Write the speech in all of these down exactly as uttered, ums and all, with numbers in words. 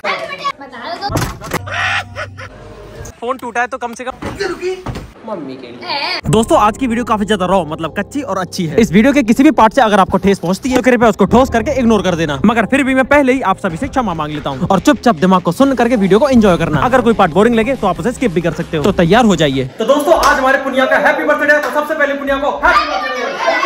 Phone टूटा है तो कम से कम मम्मी के लिए। दोस्तों आज की वीडियो काफी ज्यादा रॉ मतलब कच्ची और अच्छी है। इस वीडियो के किसी भी पार्ट से अगर आपको ठेस पहुंचती है तो कृपया उसको ठोस करके इग्नोर कर देना। मगर फिर भी मैं पहले ही आप सभी से क्षमा मांग लेता हूं और चुपचाप दिमाग को सुन करके वीडियो को एंजॉय करना। अगर कोई पार्ट बोरिंग लगे तो आप उसे स्किप भी कर सकते हो। तो तैयार हो जाइए। तो दोस्तों आज हमारे पुनिया का हैप्पी बर्थडे है, तो सबसे पहले पुनिया को हैप्पी बर्थडे।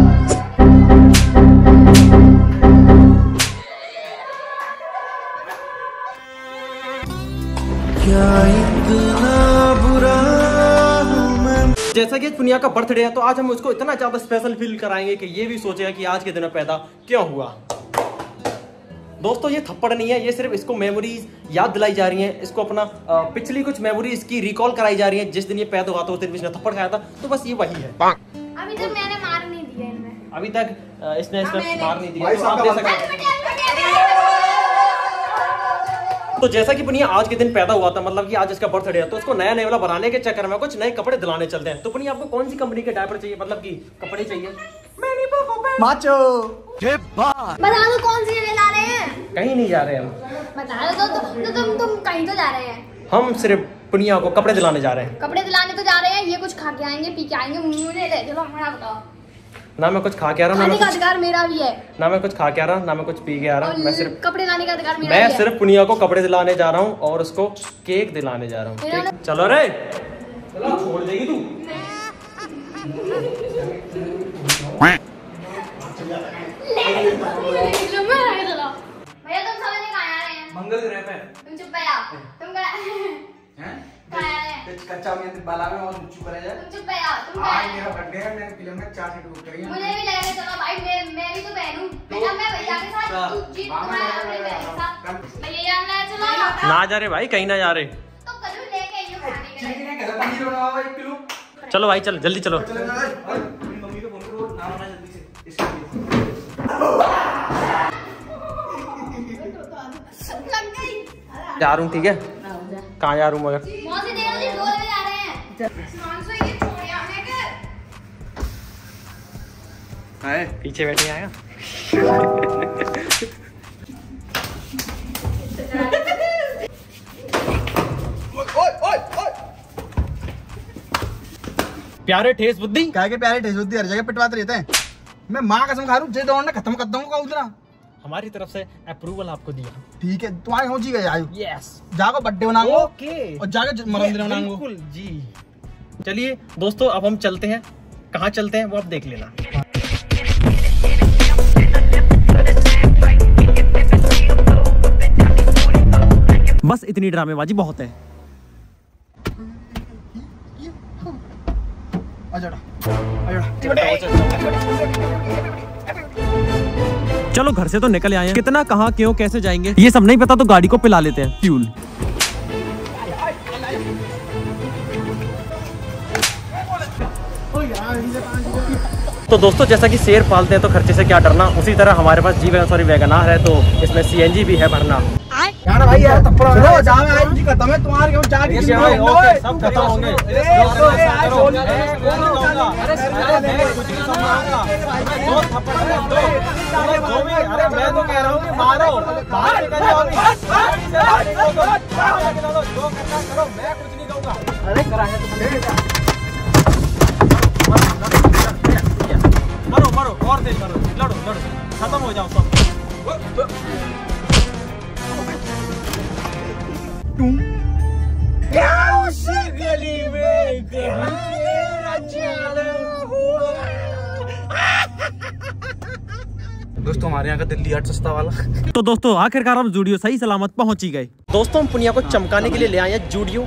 क्या इतना बुरा जैसा कि पुनिया का बर्थडे है तो आज हम उसको इतना ज्यादा स्पेशल फील कराएंगे कि ये भी सोचेगा कि आज के दिन पैदा क्यों हुआ। दोस्तों ये थप्पड़ नहीं है, ये सिर्फ इसको मेमोरीज याद दिलाई जा रही हैं। इसको अपना पिछली कुछ मेमोरीज की रिकॉल कराई जा रही है। जिस दिन ये पैदा हुआ था उस दिन इसने थप्पड़ खाया था, तो बस ये वही है। अभी तक मैंने मार नहीं दिया इनमें। अभी तक इसने इसने मार नहीं दिया। तो आप दे सकते। तो जैसा कि पुनिया आज के दिन पैदा हुआ था, मतलब कि आज इसका बर्थडे है, तो उसको नया नेवला बनाने के चक्कर में कुछ नए कपड़े दिलाने चलते हैं। तो पुनिया आपको कौन सी कंपनी के डायपर चाहिए, मतलब कि कपड़े चाहिए? माचो बता दो कौन सी जगह जा रहे हैं? कहीं नहीं जा रहे हम। बता दो तो, तो, तो तुम तुम कहीं तो जा रहे हैं। हम सिर्फ पुनिया को कपड़े दिलाने जा रहे हैं। कपड़े दिलाने तो जा रहे हैं, ये कुछ खा के आएंगे पी के आएंगे। मुझे ले चलो, हमारा बताओ। ना मैं कुछ खा के आ रहा हूँ, खाने का अधिकार मेरा भी है। ना मैं कुछ खा के आ रहा हूँ, ना मैं कुछ पी के आ रहा हूँ। मैं सिर्फ कपड़े लाने का अधिकार मेरा मैं भी सिर्फ पुनिया को कपड़े दिलाने जा रहा हूँ और उसको केक दिलाने जा रहा हूँ। चलो रे, चलो छोड़ देगी तू। भैया तुम समझ में कहाँ आ रहे हैं? मंगल ग्रह पे। तुम चुप बैठो। तुम कहाँ कहाँ आ रहे हैं? कच्चा में बाला में और चुप रह जा। तुम चुप बैठो। तुम आज मेरा बर्थडे है, मैंने फिल्म में चार सीट बुक करी है। मुझे भी लेके चलो भाई, मैं मैं भी तो बहन हूं। बेटा मैं भैया के साथ, तू जीत तुम्हारे अपने बहन के साथ। भैया जाना है, चलो। ना जा रहे भाई, कहीं ना जा रहे। तो कल लेके आइयो खाने के लिए। चिकन कैसा पनीर बनाओ भाई एक किलो। चलो भाई चल, जल्दी चलो। चलो ना भाई, मम्मी को फोन करो, ना आना जल्दी से इसके लग गई। जा रहा हूँ, ठीक है? कहाँ जा रहा हूँ मगर? मौसी देखो जी, दो बजे जा रहे हैं। मान सो ये छोड़ आने के। हाय पीछे बैठे आएगा। ओए ओए ओए प्यारे ठेस बुद्धि, क्या के प्यारे ठेस बुद्धि हर जगह पिटवाते रहते हैं। मैं माँ कसम खा रहा हूँ, जे दौड़ना खत्म कर दूंगा उतना। हमारी तरफ से अप्रूवल आपको दिया। ठीक है, तुम्हारे हो जी गए आयु। यस, जाको बर्थडे बनाओ। ओके, और जाके मरम दिन बनाओ। बिल्कुल जी। चलिए दोस्तों अब हम चलते हैं। कहाँ चलते हैं वो आप देख लेना। बस इतनी ड्रामेबाजी बहुत है। चलो घर से तो निकल आए हैं, कितना कहाँ क्यों कैसे जाएंगे ये सब नहीं पता, तो गाड़ी को पिला लेते हैं फ्यूल। तो दोस्तों जैसा कि शेर पालते हैं तो खर्चे से क्या डरना, उसी तरह हमारे पास जी वैगन सॉरी वैगनार है, तो इसमें सीएनजी भी है भरना। यार भाई यार चलो जाओ यार, जी खत्म है तुम्हारे क्यों चार की ओके सब खत्म होंगे। अरे मैं तो कह रहा हूँ कि मारो, मैं कुछ नहीं कहूँगा। अरे मरो मरो और तेज मरो, लड़ो लड़ो, खत्म हो जाओ सब। दोस्तों हमारे यहाँ का दिल्ली हाट सस्ता वाला। तो दोस्तों आखिरकार हम जूडियो सही सलामत पहुंच ही गए। दोस्तों हम पुनिया को चमकाने के लिए ले आए हैं जूडियो।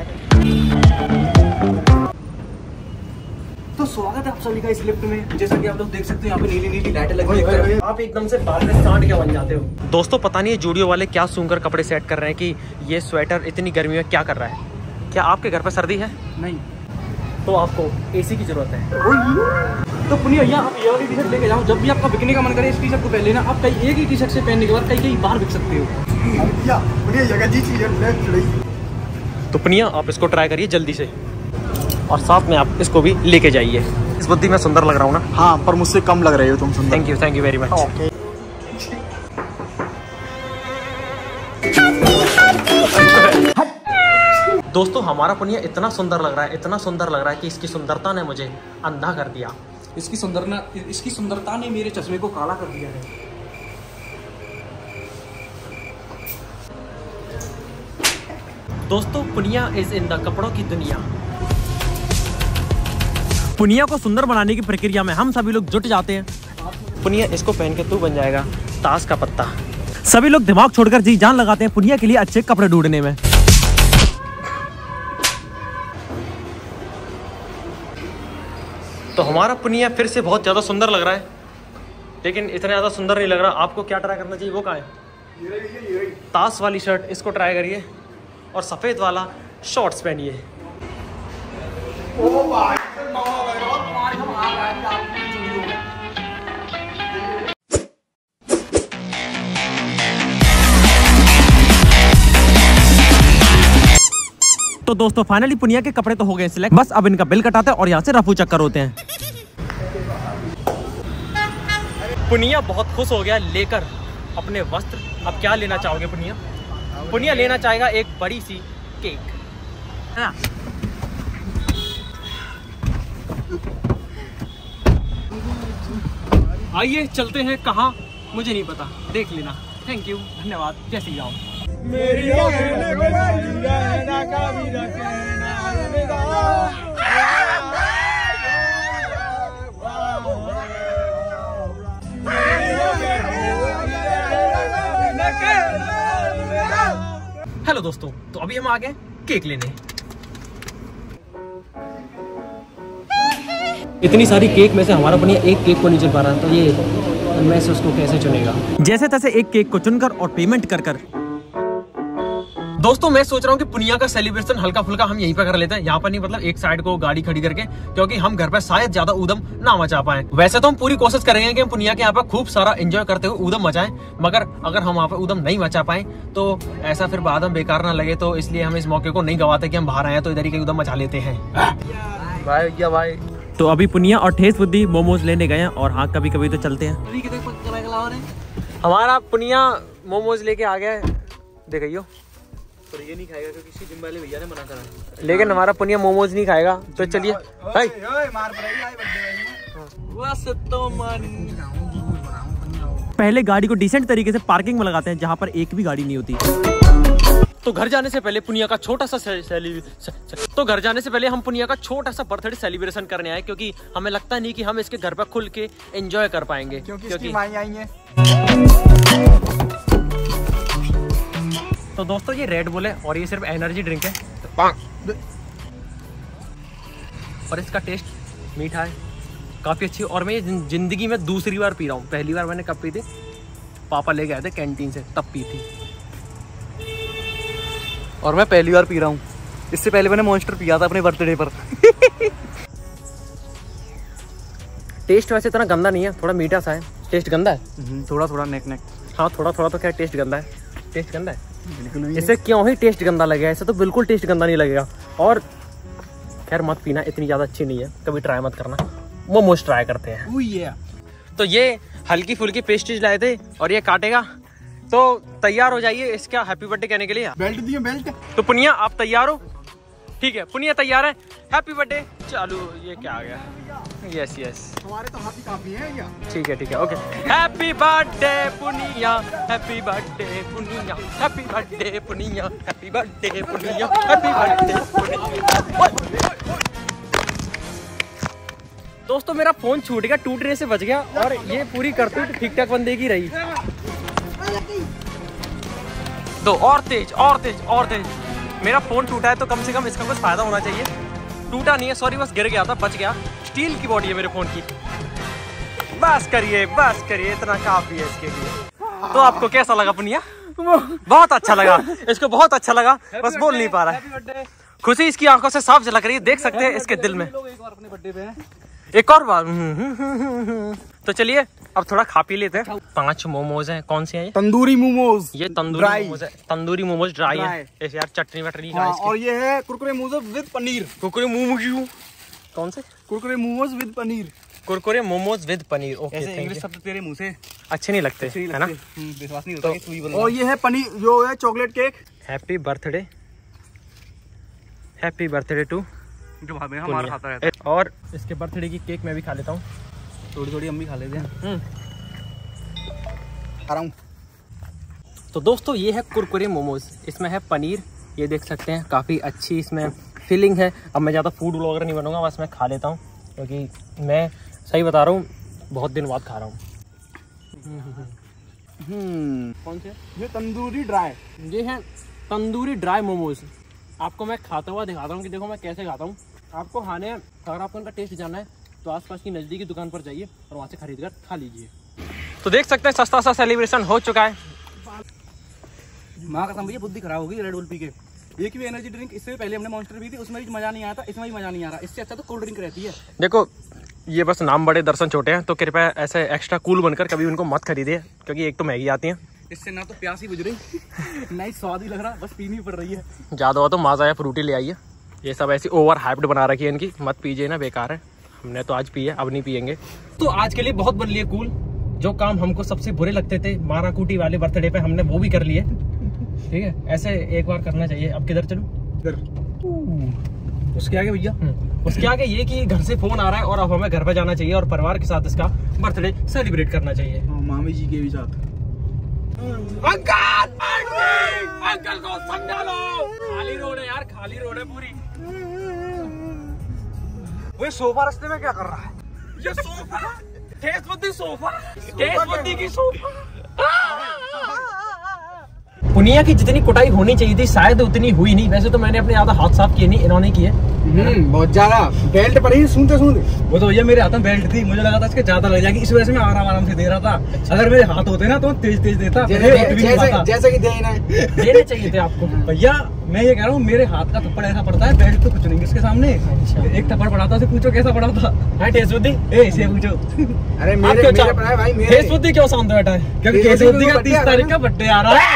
तो स्वागत है आप सभी का इस लिफ्ट में। जैसा कि आप लोग देख सकते हैं यहाँ पे नीली नीली लाइटें लगी हुई हैं। आप एकदम से बाल में सांड क्या बन जाते हो। दोस्तों पता नहीं जूडियो वाले क्या सूंघकर कपड़े सेट कर रहे हैं कि ये स्वेटर इतनी गर्मी में क्या कर रहा है। क्या आपके घर पर सर्दी है? नहीं, तो आपको एसी की जरूरत है। तो पुनिया यहाँ आप ये वाली टी शर्ट लेके जाओ, जब भी आपका बिकने का मन करे इस टी शर्ट को पहन लेना। आप कहीं एक ही टी शर्ट से पहनने के बाद कहीं कहीं बाहर बिक सकते हो। तो पुनिया आप इसको ट्राई करिए जल्दी से, और साथ में आप इसको भी लेके जाइए। इस बुद्धि में सुंदर लग रहा हूँ ना? हाँ, पर मुझसे कम लग रहे हो तुम सुंदर। Thank you, thank you very much. Okay. दोस्तों हमारा पुनिया इतना सुंदर लग रहा है, इतना सुंदर लग रहा है कि इसकी सुंदरता ने मुझे अंधा कर दिया। इसकी सुंदरता इसकी सुंदरता ने मेरे चश्मे को काला कर दिया है। दोस्तों पुनिया इज इन द कपड़ों की दुनिया। पुनिया को सुंदर बनाने की प्रक्रिया में हम सभी लोग जुट जाते हैं। पुनिया इसको पहन के तू बन जाएगा ताश का पत्ता। सभी लोग दिमाग छोड़कर जी जान लगाते हैं पुनिया के लिए अच्छे कपड़े ढूंढने में। तो हमारा पुनिया फिर से बहुत ज्यादा सुंदर लग रहा है, लेकिन इतना ज्यादा सुंदर नहीं लग रहा। आपको क्या ट्राई करना चाहिए, वो कहाँ है? ताश वाली शर्ट इसको ट्राई करिए और सफेद वाला शॉर्ट्स पहनिए। तो दोस्तों फाइनली पुनिया के कपड़े तो हो गए सिलेक्ट, बस अब इनका बिल कटाते हैं और यहाँ से रफू चक्कर होते हैं। पुनिया बहुत खुश हो गया लेकर अपने वस्त्र। अब क्या लेना चाहोगे पुनिया? पुनिया लेना चाहेगा एक बड़ी सी केक। हाँ। आइए चलते हैं कहाँ मुझे नहीं पता, देख लेना। थैंक यू, धन्यवाद, जय श्री राम। मेरी हेलो दोस्तों, तो अभी हम आ गए केक लेने। इतनी सारी केक में से हमारा पुनिया एक केक को नहीं चुन पा रहा, तो ये मैं से उसको कैसे चुनेगा? जैसे तैसे एक केक को चुनकर और पेमेंट कर कर दोस्तों मैं सोच रहा हूँ कि पुनिया का सेलिब्रेशन हल्का फुल्का हम यहीं पे कर लेते हैं। यहाँ पर नहीं, मतलब एक साइड को गाड़ी खड़ी करके, क्योंकि हम घर पे शायद ज्यादा ऊधम ना मचा पाए। वैसे तो हम पूरी कोशिश करेंगे कि हम पुनिया के यहाँ पे खूब सारा एंजॉय करते हुए ऊधम मचाएं, मगर अगर हम वहाँ पे ऊधम नहीं मचा पाए तो ऐसा फिर बाद में बेकार ना लगे, तो इसलिए हम इस मौके को नहीं गवाते कि हम बाहर आए तो इधर ही ऊधम मचा लेते हैं। भाई क्या भाई। तो अभी पुनिया और ठेस बुद्धि मोमोज लेने गए हैं, और हाँ कभी कभी तो चलते हैं। हमारा पुनिया मोमोज लेके आ गया है, देखियो। पर ये नहीं खाएगा क्योंकि इसी जिम वाले भैया ने मना करा। लेकिन हमारा पुनिया मोमोज नहीं खाएगा, तो चलिए भाई। पहले गाड़ी को डिसेंट तरीके से पार्किंग में लगाते हैं जहाँ पर एक भी गाड़ी नहीं होती। तो घर जाने से पहले पुनिया का छोटा सा सेलिब्रेशन तो घर जाने से पहले हम पुनिया का छोटा सा बर्थडे सेलिब्रेशन करने आए, क्योंकि हमें लगता नहीं कि हम इसके घर पर खुल के एंजॉय कर पाएंगे, क्योंकि इसकी माई आई है। तो दोस्तों ये रेड बुल है और ये सिर्फ एनर्जी ड्रिंक है, और इसका टेस्ट मीठा है, काफ़ी अच्छी। और मैं ये जिंदगी में दूसरी बार पी रहा हूँ। पहली बार मैंने कब पी थी, पापा ले गए थे कैंटीन से, तब पी थी। और मैं पहली बार पी रहा हूँ। इससे पहले मैंने मॉन्स्टर पिया था अपने बर्थडे पर। टेस्ट वैसे इतना गंदा नहीं है, थोड़ा मीठा सा है। टेस्ट गंदा है थोड़ा थोड़ा नेक नेक। हाँ थोड़ा थोड़ा तो क्या टेस्ट गंदा है, टेस्ट गंदा है बिल्कुल। इसे क्यों ही टेस्ट गंदा लगेगा, ऐसे तो बिल्कुल टेस्ट गंदा नहीं लगेगा। और खैर मत पीना, इतनी ज़्यादा अच्छी नहीं है, कभी ट्राई मत करना। मोमोज ट्राई करते हैं। ओह ये तो ये हल्की फुल्की पेस्ट्रीज लाए थे और ये काटेगा, तो तैयार हो जाइए इसका हैप्पी बर्थडे कहने के लिए। बेल्ट दिए बेल्ट। तो पुनिया आप तैयार हो? ठीक है पुनिया तैयार है, हैप्पी बर्थडे। चालू, ये क्या आ गया? यस यस, हमारे तो हाथी काफी है क्या? ठीक है ठीक है, okay. Happy birthday Puniya, happy birthday Puniya, happy birthday Puniya, happy birthday Puniya, happy birthday Puniya. दोस्तों मेरा फोन छूट गया, टूटने से बच गया, और ये पूरी करतूत ठीक ठाक बंदे की रही। दो और तेज और तेज और तेज। मेरा फोन टूटा है तो कम से कम इसका कुछ फायदा होना चाहिए। टूटा नहीं है, सॉरी, बस गिर गया था, बच गया। स्टील की बॉडी है मेरे फोन की। बस करिए बस करिए, इतना काफी है इसके लिए। तो आपको कैसा लगा पुनिया? बहुत अच्छा लगा, इसको बहुत अच्छा लगा, बस बोल नहीं पा रहा है। खुशी इसकी आंखों से साफ झलक रही है, देख सकते हैं इसके दिल में। एक और बार। तो चलिए अब थोड़ा खा पी लेते हैं। पांच मोमोज हैं, कौन से हैं ये? तंदूरी मोमोज। ये तंदूरी मोमोज है, तंदूरी मोमोज ड्राई है। ऐसे यार चटनी वटनी। हाँ, और ये है कुरकुरे मोमोज विद पनीर। कुरकुरे मोमोज कौन से? Kurkure momos with paneer. Kurkure momos with paneer. Okay, ऐसे इंग्लिश शब्द तेरे मुंह से अच्छे नहीं लगते, है ना? विश्वास नहीं होता। और ये है पनीर, जो है chocolate cake. Happy birthday happy birthday to जो भाभी हमारा खाता रहता है। और इसके बर्थडे की केक मैं भी खा लेता हूँ, थोड़ी थोड़ी हम भी खा लेते हैं। खा रहा हूँ। तो दोस्तों ये है कुरकुरे मोमोज, इसमें है पनीर, ये देख सकते हैं काफ़ी अच्छी इसमें फीलिंग है। अब मैं ज़्यादा फूड व्लॉगर नहीं बनूंगा, बस मैं खा लेता हूँ क्योंकि मैं सही बता रहा हूँ बहुत दिन बाद खा रहा हूँ। कौन से? ये तंदूरी ड्राई, ये है तंदूरी ड्राई मोमोज। आपको मैं खाता हुआ दिखाता हूँ कि देखो मैं कैसे खाता हूँ। आपको खाने अगर आपको उनका टेस्ट जानना है तो आसपास की नज़दीकी दुकान पर जाइए और वहाँ से खरीद कर खा लीजिए। तो देख सकते हैं सस्ता सा सेलिब्रेशन हो चुका है। माँ कसम भैया बुद्धि खराब होगी रेड बुल पी के। एक भी एनर्जी ड्रिंक इससे पहले हमने मॉन्स्टर पी थी, उसमें भी मजा नहीं आया था, इसमें भी मजा नहीं आ रहा। इससे अच्छा तो कोल्ड ड्रिंक रहती है। देखो ये बस नाम बड़े दर्शन छोटे हैं, तो कृपया ऐसे एक्स्ट्रा कूल बनकर कभी उनको मत खरीदिए क्योंकि एक तो महंगी आती हैं, इससे ना तो प्यास ही बुझ रही ना ही स्वाद ही लग रहा, बस पीनी पड़ रही है। ज़्यादा हो तो माजा या फ्रूटी ले आइए। ये सब ऐसी ओवर हाइप्ड बना रखी है इनकी, मत पीजिए ना, बेकार है। हमने तो आज पिए, अब नहीं पियेंगे। तो आज के लिए बहुत बन लिए कूल। जो काम हमको सबसे बुरे लगते थे मारा कूटी वाले बर्थडे पे, हमने वो भी कर लिए। ठीक है, ऐसे एक बार करना चाहिए। अब किधर चलूं? उसके आगे भैया, उसके आगे ये कि घर से फोन आ रहा है और अब हमें घर पे जाना चाहिए और परिवार के साथ इसका बर्थडे सेलिब्रेट करना चाहिए। मामी जी के भी साथ। अंकल अंकल को समझा लो, खाली रोड है यार, खाली रोड है पूरी। वो सोफा रास्ते में क्या कर रहा है? ये सोफा, ठेस बुद्धि सोफा, ठेस बुद्धि की सोफा। पुनिया की जितनी कुटाई होनी चाहिए थी शायद उतनी हुई नहीं। वैसे तो मैंने अपने ज्यादा हाथ साफ किए नहीं, इन्होंने किए बहुत ज्यादा। बेल्ट पर ही सुनते सुनते वो तो भैया मेरे हाथ में बेल्ट थी, मुझे लगा था इसके ज्यादा लग जाएगी, इस वजह से मैं आराम आराम से दे रहा था। अगर मेरे हाथ होते ना तो तेज तेज देता। जैसे कि देने चाहिए थे आपको भैया। मैं ये कह रहा हूँ मेरे हाथ का थप्पड़ ऐसा पड़ता है, बेल्ट तो कुछ नहीं इसके सामने। एक थप्पड़ पड़ा था, पूछो कैसा पड़ा था? ठेस बुद्धि इसे पूछो। अरे मेरे भाई ठेस बुद्धि क्यों शांत बैठा है? क्योंकि ठेस बुद्धि का तीस तारीख का बर्थडे आ रहा है।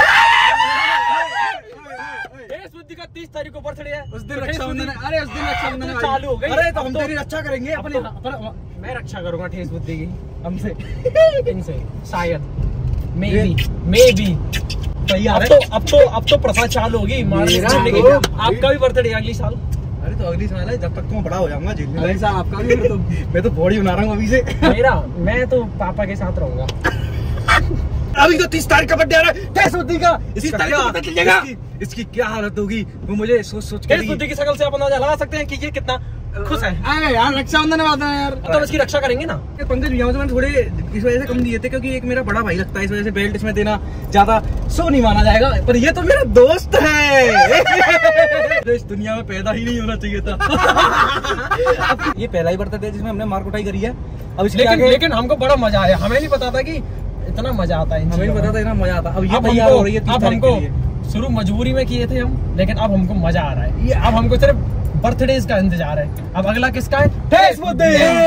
का तीस तारीख को बर्थडे है, उस दिन रक्षाबंधन है। अरे उस दिन रक्षाबंधन चालू हो गई। अरे तो हम तेरी रक्षा करेंगे अपने, मैं रक्षा करूंगा ठेस बुद्धि की हमसे, इनसे शायद, मे बी मे बी। अब तो अब तो अब तो प्रथा चालू होगी मारने की। आपका भी बर्थडे अगली साल? अरे तो अगली साल है, जब तक तो मैं बड़ा हो जाऊंगा अगली साल आपका भी। तो मैं तो बॉडी बना रहा हूँ अभी से। मेरा मैं तो पापा के साथ रहूंगा। अभी तो तीस तारीख का बर्थडे आ रहा है ठेस बुद्धि का, इसी तारीख को पता चलेगा इसकी क्या हालत होगी। वो मुझे सोच सोच के ठेस बुद्धि की शक्ल से आप अंदाजा लगा सकते हैं कि ये कितना खुश है। अरे यार रक्षाबंधन वाला है यार, तो इसकी रक्षा करेंगे ना। पंकज भैया मैंने थोड़े इस वजह से कम दिए थे क्योंकि एक मेरा बड़ा भाई लगता है, इस वजह से बेल्ट इसमें देना ज्यादा सो नहीं माना जाएगा। पर ये तो मेरा दोस्त है जो इस दुनिया में पैदा ही नहीं होना चाहिए था। ये पहला ही बर्थडे जिसमें हमने मार कुटाई करी है। अब इसके आगे लेकिन हमको बड़ा मजा आया। हमें नहीं पता था कि इतना मजा आता है, हमें नहीं पता था इतना मजा आता। अब ये तैयार हो रही है, अब हमको शुरू मजबूरी में किए थे हम, लेकिन अब हमको मजा आ रहा है। ये अब हमको सिर्फ बर्थडे का इंतजार है। अब अगला किसका है? ठेस बुद्धि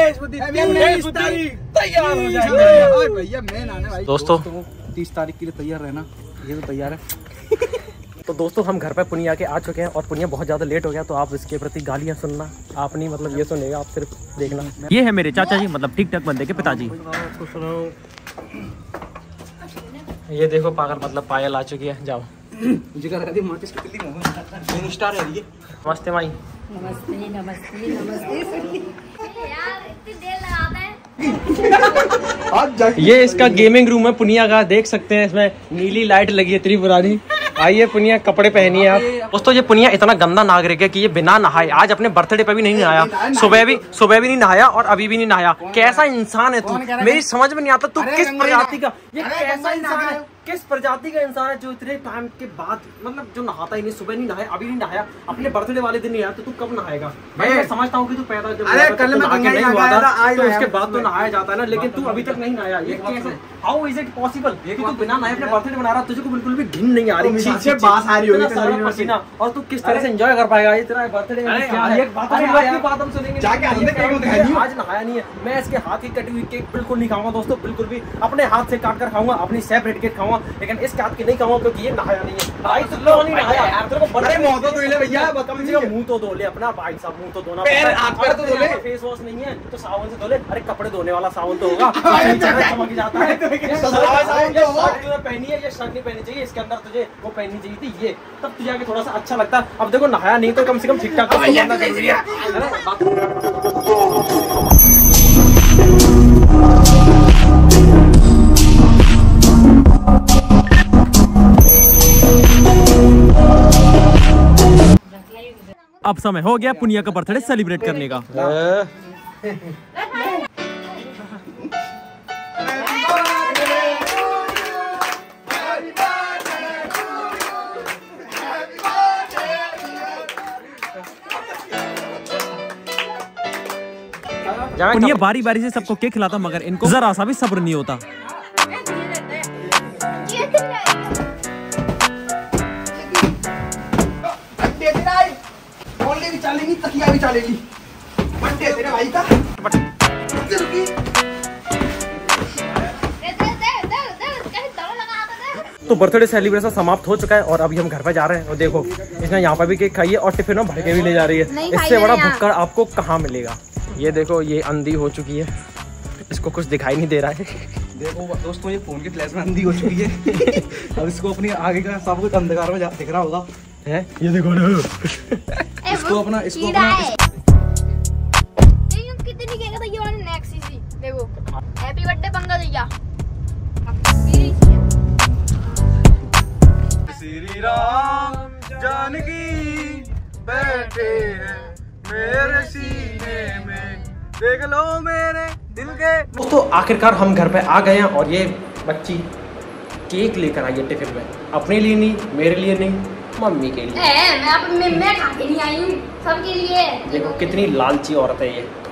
तैयार हो जाएंगे। दोस्तों तीस तारीख के लिए तैयार रहना, ये तो तैयार है। तो दोस्तों हम घर पर पुनिया के आ चुके हैं और पुनिया बहुत ज़्यादा लेट हो गया, तो आप इसके प्रति गालियाँ सुनना, आप नहीं मतलब ये सुनेगा, आप सिर्फ देखना। ये है मेरे चाचा जी, मतलब ठीक ठाक बंदे के पिताजी। ये देखो पागल मतलब पायल आ चुकी है, जाओ। नमस्ते माई। नमस्ते नमस्ते नमस्ते। यार इतनी देर लगाता है। ये इसका गेमिंग रूम है पुनिया का, देख सकते हैं इसमें नीली लाइट लगी है इतनी पुरानी। आइए पुनिया कपड़े पहनिए आप। दोस्तों ये पुनिया इतना गंदा नागरिक है कि ये बिना नहाए आज अपने बर्थडे पे भी नहीं नहाया, सुबह भी सुबह भी नहीं नहाया और अभी भी नहीं नहाया। कैसा इंसान है तू, मेरी समझ में नहीं आता तू किस प्रजाति का, ये कैसा इंसान है, किस प्रजाति का इंसान है जो इतने टाइम के बाद मतलब जो नहाता ही नहीं, सुबह नहीं नहाया अभी नहीं नहाया, अपने बर्थडे वाले दिन नहीं आया, तो तू कब नहाएगा? मैं समझता हूँ कि तू पैदा जब नहीं हुआ था तो उसके बाद तो नहाया जाता है ना, लेकिन तू अभी तक नहीं नहाया। ये कैसे, हाउ इज इट पॉसिबल कि तू बिना नहाए अपने बर्थडे मना रहा, तुझे को बिल्कुल भी घिन नहीं आ रही, बात आ रही होगी पसीना, और तू किस तरह से एंजॉय कर पाएगा ये तेरा बर्थडे? बात हम सुनेंगे, आज नहाया नहीं है। मैं इसके हाथ की कटी हुई केक बिल्कुल नहीं खाऊंगा दोस्तों, बिल्कुल भी। अपने हाथ से काट कर खाऊंगा, अपनी सेपरेट केक खाऊंगा, कहूँगा, लेकिन इस बात की नहीं कहूँगा क्योंकि ये नहाया नहीं है भाई। तुम लोगों ने नहाया यार, तेरे को बड़े मुंह तो धो ले भैया, कम से कम मुंह तो धो ले अपना भाई साहब, मुंह तो धोना, पैर हाथ पैर तो धो ले, फेस वॉश नहीं है तो साबुन से धो ले। अरे कपड़े धोने वाला साबुन तो होगा, चमक जाता है। पहनी है ये शर्ट नहीं पहनी चाहिए, इसके अंदर तुझे वो पहननी चाहिए थी ये, तब तुझे आगे थोड़ा सा अच्छा लगता। अब देखो नहाया नहीं तो कम से कम ठीक ठाक करना जरूरी है। अब समय हो गया पुनिया का बर्थडे सेलिब्रेट करने का। पुनिया बारी बारी से सबको केक खिलाता मगर इनको जरा सा भी सब्र नहीं होता। भी चलेगी, तकिया भी चलेगी, बर्थडे तेरे भाई का। तो बर्थडे सेलिब्रेशन समाप्त हो चुका है और अभी हम घर पे जा रहे हैं। और देखो इसने यहाँ पर भी केक खाई है और टिफिन में भर के भी ले जा रही है। इससे बड़ा भुक्कड़ आपको कहाँ मिलेगा। ये देखो ये अंधी हो चुकी है, इसको कुछ दिखाई नहीं दे रहा है। देखो दोस्तों ये फोन के फ्लैश में अंधी हो चुकी है। अब इसको अपनी आगे का सब कुछ अंधकार में दिख रहा होगा है। ये देखो ना इसको अपना इसको अपना कितनी केक था ये वाला नेक्स्ट इसी देखो। हैप्पी बर्थडे पंगा भैया। श्री राम जानकी बैठे हैं मेरे सीने में, देख लो मेरे दिल के। दोस्तों आखिरकार हम घर पे आ गए हैं और ये बच्ची केक लेकर आई है टिफिन में, अपने लिए नहीं, मेरे लिए नहीं, मम्मी के लिए। ए, मैं, मैं, मैं खा के नहीं आई हूँ, सबके लिए। देखो कितनी लालची औरत है ये।